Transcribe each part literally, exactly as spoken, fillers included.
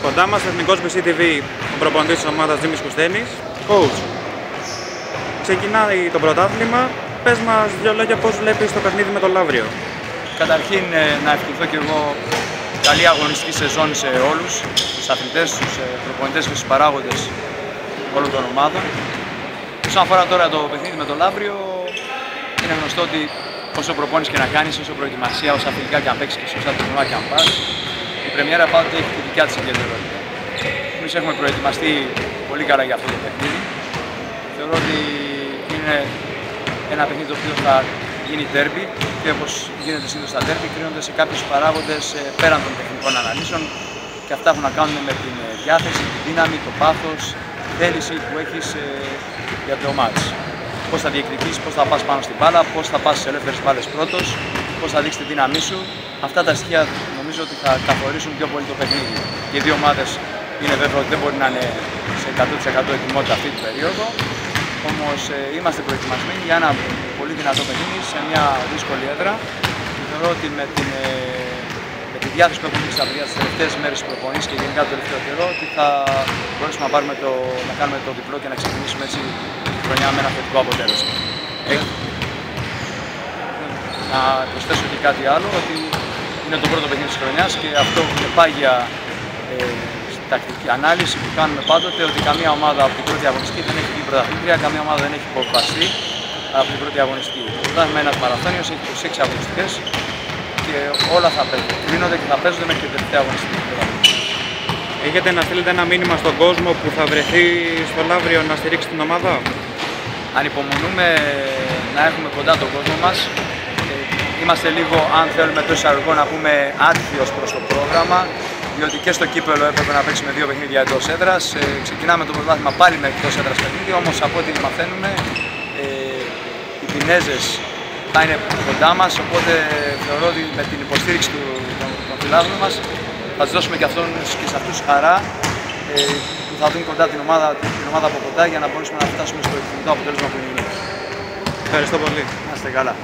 Κοντά μας εθνικός μπι σι τι βι, ο προπονητής της ομάδας Τζίμις Κουστένης. Coach, ξεκινάει το πρωτάθλημα. Πες μας δύο λόγια πώς βλέπεις το παιχνίδι με το Λαύριο. Καταρχήν να ευχηθώ και εγώ καλή αγωνιστική σεζόν σε όλους, τους αθλητές, τους προπονητές και τους παράγοντες όλων των ομάδων. Όσον αφορά τώρα το παιχνίδι με το Λαύριο, είναι γνωστό ότι όσο προπόνηση και να κάνεις, όσο προετοιμασία, όσα φιλικά και αν παίξεις και όσα τουρνουά και αν πας, η πρεμιέρα πάντοτε έχει τη δικιά της ιδιαιτερότητα. Εμείς έχουμε προετοιμαστεί πολύ καλά για αυτό το παιχνίδι. Θεωρώ ότι είναι ένα παιχνίδι το οποίο θα γίνει ντέρμπι και όπως γίνεται συνήθως στα ντέρμπι, κρίνονται σε κάποιους παράγοντες πέραν των τεχνικών αναλύσεων και αυτά έχουν να κάνουν με την διάθεση, τη δύναμη, το πάθος, τη θέληση που έχεις για το μάτς. Πώς θα διεκδικήσεις, πώς θα πας πάνω στην μπάλα, πώς θα πας στις ελεύθερες μπάλες πρώτος, πώς θα δείξεις τη δύναμή σου. Αυτά τα στοιχεία νομίζω ότι θα καθορίσουν πιο πολύ το παιχνίδι. Και οι δύο ομάδες είναι βέβαιο ότι δεν μπορεί να είναι σε εκατό τοις εκατό ετοιμότητα αυτή την περίοδο. Όμως ε, είμαστε προετοιμασμένοι για ένα πολύ δυνατό παιχνίδι σε μια δύσκολη έδρα. Και θεωρώ ότι με, την, ε, με τη διάθεση που έχουμε δείξει στα παιδιά τις τελευταίες μέρες της προπονήσης και γενικά το τελευταίο καιρό, ότι θα μπορέσουμε να, πάρουμε το, να κάνουμε το διπλό και να ξεκινήσουμε έτσι τη χρονιά με ένα θετικό αποτέλεσμα. Ε, να προσθέσω και κάτι άλλο, ότι είναι το πρώτο παιχνίδι της χρονιάς και αυτό είναι πάγια ε, τακτική ανάλυση που κάνουμε πάντοτε, ότι καμία ομάδα από την πρώτη αγωνιστική δεν έχει βγει πρωταθλήτρια, καμία ομάδα δεν έχει υποβαστεί από την πρώτη αγωνιστική. Το πρωτάθλημα είναι ένας μαραθώνιος, έχει είκοσι έξι αγωνιστικές και όλα θα παίζουν. Κρίνονται και θα παίζονται μέχρι την τελευταία αγωνιστική. Έχετε να στείλετε ένα μήνυμα στον κόσμο που θα βρεθεί στο Λαύριο να στηρίξει την ομάδα. Ανυπομονούμε να έχουμε κοντά τον κόσμο μας. Είμαστε λίγο, αν θέλουμε το εισαγωγικό να πούμε, άτυχοι ως προς το πρόγραμμα, διότι και στο κύπελλο έπρεπε να παίξουμε δύο παιχνίδια εντός έδρας. Ε, ξεκινάμε το πρωτάθλημα πάλι με εκτός έδρας παιχνίδι, όμως από ό,τι μαθαίνουμε ε, οι Πινέζες θα είναι κοντά μας, οπότε θεωρώ ότι με την υποστήριξη του, των, των φιλάθλων μας θα τους δώσουμε και, αυτόν, και σε αυτούς χαρά ε, που θα δουν κοντά την ομάδα, την ομάδα από κοντά για να μπορέσουμε να φτάσουμε στο επιθυμητό αποτέλεσμα που είναι. Ευχαριστώ πολύ. Να είστε καλά.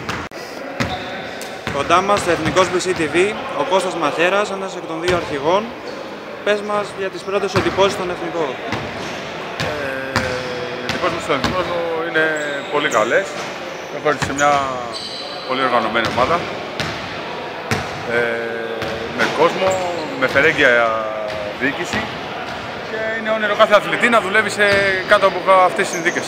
Κοντά μας εθνικός μπι σι τι βι, ο Κώστας Μαχαίρας, ένας εκ των δύο αρχηγών. Πες μας για τις πρώτες εντυπώσεις στον εθνικό. Ε, οι εντυπώσεις στον εθνικό είναι πολύ καλές. Έχω έρθει σε μια πολύ οργανωμένη ομάδα. Ε, με κόσμο, με φερέγγια διοίκηση και είναι όνειρο κάθε αθλητή να δουλεύει σε, κάτω από αυτές τις συνθήκες.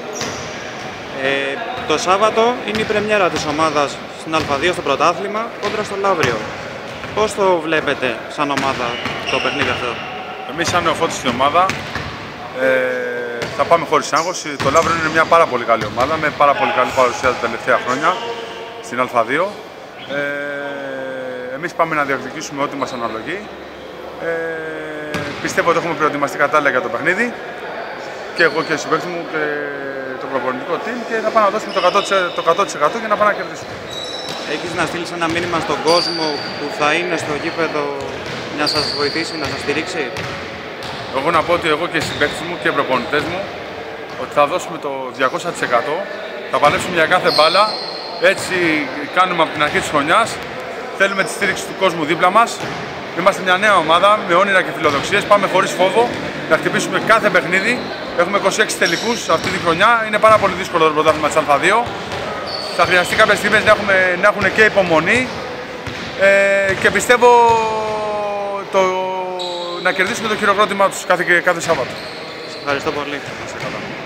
Ε, το Σάββατο είναι η πρεμιέρα της ομάδας στην Α δύο στο πρωτάθλημα κόντρα στο Λαύριο. Πώς το βλέπετε σαν ομάδα το παιχνίδι αυτό? Εμείς σαν νεοφώτης στην ομάδα ε, θα πάμε χωρίς άγχος. Το Λαύριο είναι μια πάρα πολύ καλή ομάδα με πάρα πολύ καλή παρουσία τα τελευταία χρόνια στην Α δύο. Ε, εμείς πάμε να διεκδικήσουμε ό,τι μας αναλογεί. Ε, πιστεύω ότι έχουμε προετοιμαστεί κατάλληλα για το παιχνίδι και εγώ και οι συμπαίκτες μου και το προπονητικό team και θα πάμε να δώσουμε το εκατό τοις εκατό για να πάμε να κερδίσουμε. Έχεις να στείλεις ένα μήνυμα στον κόσμο που θα είναι στο γήπεδο να σας βοηθήσει, να σας στηρίξει? Εγώ να πω ότι εγώ και οι συμπαίκτες μου και οι προπονητές μου ότι θα δώσουμε το διακόσια τοις εκατό, θα παλέψουμε για κάθε μπάλα, έτσι κάνουμε από την αρχή της χρονιάς, θέλουμε τη στήριξη του κόσμου δίπλα μας. Είμαστε μια νέα ομάδα με όνειρα και φιλοδοξίες, πάμε χωρίς φόβο να χτυπήσουμε κάθε παιχνίδι. Έχουμε είκοσι έξι τελικούς αυτή τη χρονιά, είναι πάρα πολύ δύσκολο το πρωτάθλημα της Α δύο. Θα χρειαστεί κάποιες στιγμές να, έχουμε, να έχουν και υπομονή ε, και πιστεύω το, να κερδίσουμε το χειροκρότημα τους κάθε, κάθε Σάββατο. Σας ευχαριστώ πολύ.